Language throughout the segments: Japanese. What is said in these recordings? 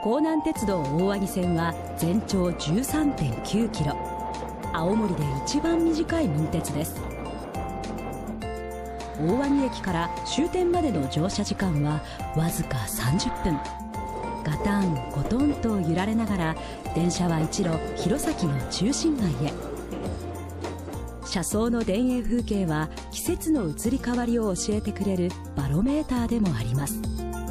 弘南鉄道大鰐線は全長 13.9 キロ、青森で一番短い民鉄です。大鰐駅から終点までの乗車時間はわずか30分。ガタンゴトンと揺られながら電車は一路弘前の中心街へ。車窓の田園風景は季節の移り変わりを教えてくれるバロメーターでもあります。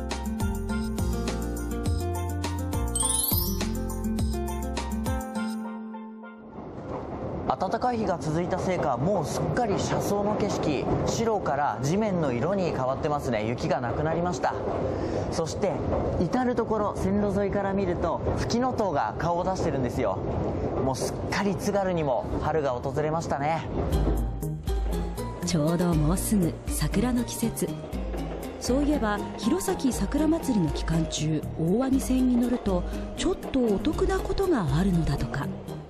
暖かい日が続いたせいか、もうすっかり車窓の景色、白から地面の色に変わってますね。雪がなくなりました。そして至る所、線路沿いから見るとフキノトウが顔を出してるんですよ。もうすっかり津軽にも春が訪れましたね。 ちょうどもうすぐ桜の季節。そういえば弘前桜まつりの期間中、大鰐線に乗るとちょっとお得なことがあるのだとか。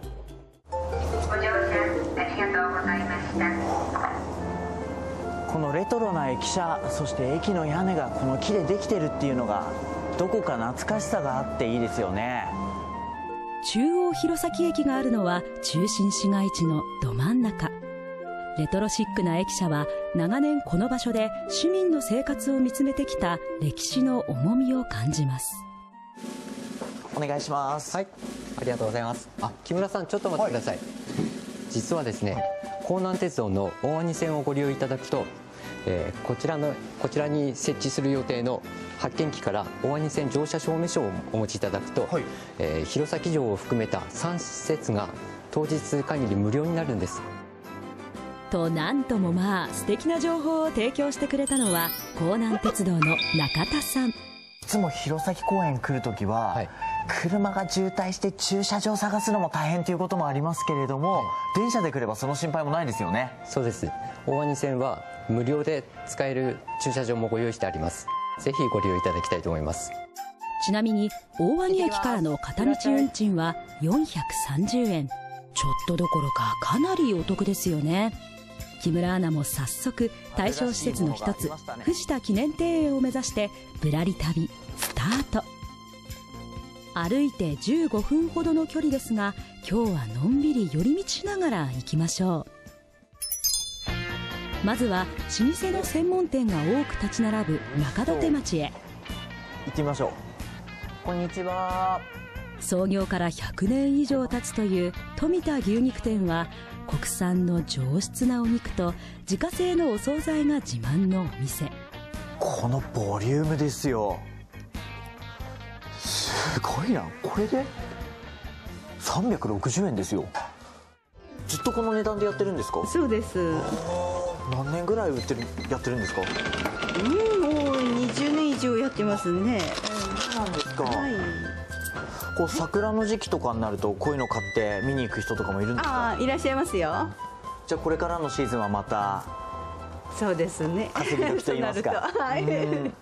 このレトロな駅舎、そして駅の屋根がこの木でできてるっていうのがどこか懐かしさがあっていいですよね。 中央弘前駅があるのは中心市街地のど真ん中。レトロシックな駅舎は長年この場所で市民の生活を見つめてきた歴史の重みを感じます。 お願いします。 はい、ありがとうございます。木村さん、ちょっと待ってください。実はですね、弘南鉄道の大鰐線をご利用いただくと、こちらに設置する予定の発見機から大鰐線乗車証明書をお持ちいただくと、弘前城を含めた3施設が当日限り無料になるんです。 と、なんとも素敵な情報を提供してくれたのは弘南鉄道の中田さん。 いつも弘前公園来るときは、車が渋滞して駐車場探すのも大変ということもありますけれども、電車で来ればその心配もないですよね。 そうです。大鰐線は無料で使える駐車場もご用意してあります。ぜひご利用いただきたいと思います。 ちなみに大鰐駅からの片道運賃は430円。ちょっとどころかかなりお得ですよね。木村アナも早速対象施設の一つ、藤田記念庭園を目指してぶらり旅スタート。歩いて15分ほどの距離ですが、今日はのんびり寄り道しながら行きましょう。まずは老舗の専門店が多く立ち並ぶ中土手町へ行ってみましょう。こんにちは。 創業から100年以上経つという富田牛肉店は、国産の上質なお肉と自家製のお惣菜が自慢のお店。 このボリュームですよ。すごいな。これで360円ですよ。ずっとこの値段でやってるんですか？ そうです。 何年ぐらいやってるんですか？ もう20年以上やってますね。 そうなんですか。 はい。 こう桜の時期とかになるとこういうの買って見に行く人とかもいるんですか？ いらっしゃいますよ。 じゃあこれからのシーズンはまたそうですね。 稼ぎ時と言いますか。 はい。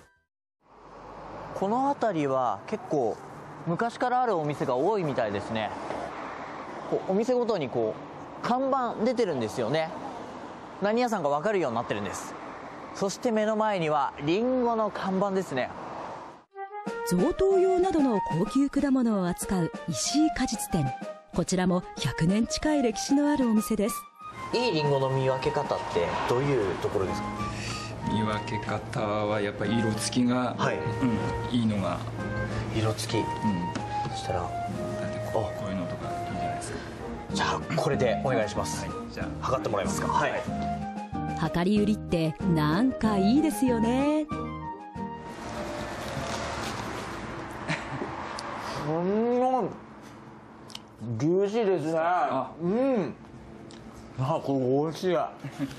この辺りは結構昔からあるお店が多いみたいですね。お店ごとに看板出てるんですよね。何屋さんか分かるようになってるんです。そして目の前にはリンゴの看板ですね。 贈答用などの高級果物を扱う石井果実店。こちらも100年近い歴史のあるお店です。 いいリンゴの見分け方ってどういうところですか？ 見分け方はやっぱり色付きが、いいのが。 色付き、そしたらこういうのとかいいんじゃないですか。 じゃあこれでお願いします。 じゃあ測ってもらえますか？はい。 量り売りってなんかいいですよね。 ジューシーですね。これ美味しい。や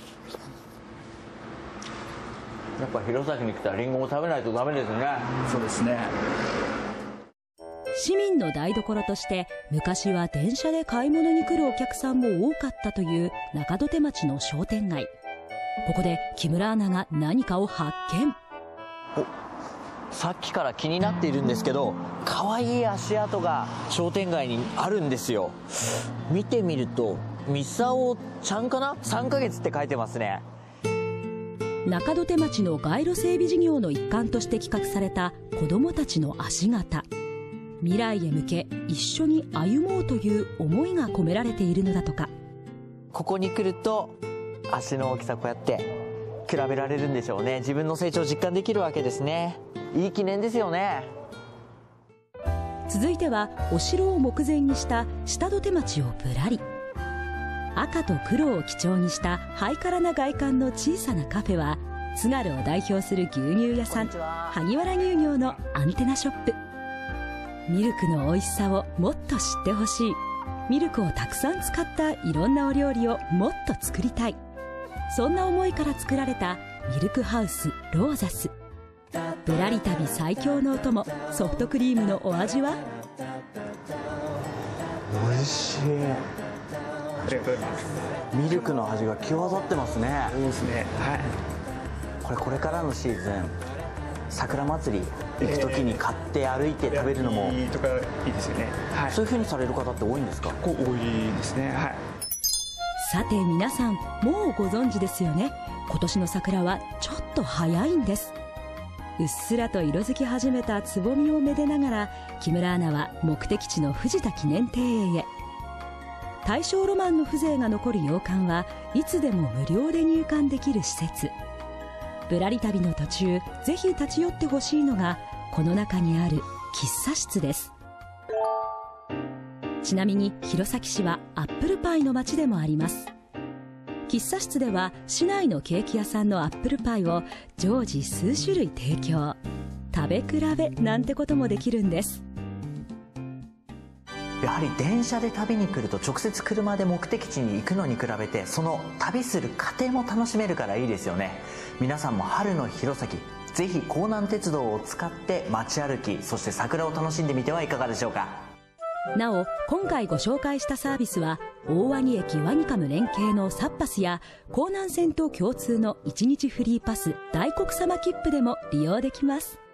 っぱ弘前に来たらリンゴも食べないとダメですね。 そうですね。 市民の台所として昔は電車で買い物に来るお客さんも多かったという中土手町の商店街。ここで木村アナが何かを発見。 さっきから気になっているんですけど、可愛い足跡が商店街にあるんですよ。見てみるとミサオちゃんかな、3ヶ月って書いてますね。 中土手町の街路整備事業の一環として企画された子どもたちの足形。 未来へ向け一緒に歩もうという思いが込められているのだとか。 ここに来ると足の大きさこうやって比べられるんでしょうね。自分の成長を実感できるわけですね。いい記念ですよね。 続いてはお城を目前にした下土町をぶらり。赤と黒を基調にしたハイカラな外観の小さなカフェは、津軽を代表する牛乳屋さん萩原乳業のアンテナショップ。ミルクの美味しさをもっと知ってほしい、ミルクをたくさん使ったいろんなお料理をもっと作りたい、そんな思いから作られたミルクハウスローザス。ぶらり旅最強のお供、ソフトクリームのお味は？ 美味しい。 ありがとうございます。 ミルクの味が際立ってますね。 そうですね。はい。 これからのシーズン、桜祭り行く時に買って歩いて食べるのも、 いいとかいいですよね。はい。 そういう風にされる方って多いんですか？ 結構多いですね。はい。 さて皆さん、もうご存知ですよね。今年の桜はちょっと早いんです。うっすらと色づき始めたつぼみをめでながら、木村アナは目的地の藤田記念庭園へ。大正ロマンの風情が残る洋館はいつでも無料で入館できる施設。ぶらり旅の途中、ぜひ立ち寄ってほしいのがこの中にある喫茶室です。ちなみに弘前市はアップルパイの街でもあります。喫茶室では市内のケーキ屋さんのアップルパイを常時数種類提供。食べ比べなんてこともできるんです。 やはり電車で旅に来ると直接車で目的地に行くのに比べて、その旅する過程も楽しめるからいいですよね。皆さんも春の弘前、ぜひ江南鉄道を使って街歩き、そして桜を楽しんでみてはいかがでしょうか。 なお、今回ご紹介したサービスは大鰐駅ワニカム連携のサッパスや江南線と共通の1日フリーパス大黒様切符でも利用できます。